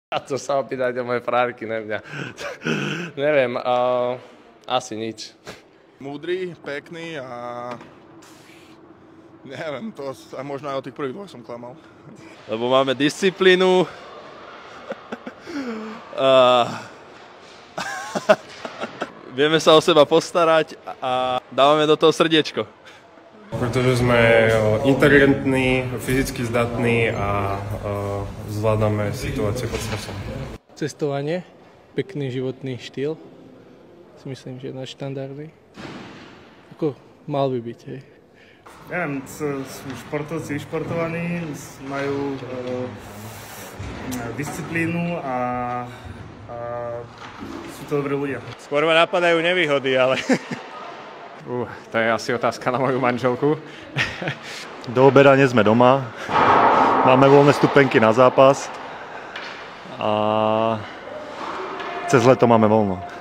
A to sa opýtajte moje frárky, ne mňa. Neviem, asi nič. Múdry, pekný a neviem, to a možno aj o tých prvých dvoch som klamal. Lebo máme disciplínu. Vieme sa o seba postarať a dávame do toho srdiečko. Pretože sme inteligentní, fyzicky zdatní a zvládame situáciu pod stresom. Cestovanie, pekný životný štýl, si myslím, že je náš štandardný. Ako mal by byť, hej. Neviem, sú športovci vyšportovaní, majú disciplínu a sú to dobrí ľudia. Skôr ma napadajú nevýhody, ale... To je asi otázka na moju manželku. Do obeda nie sme doma, máme voľné stupenky na zápas a cez leto máme voľno.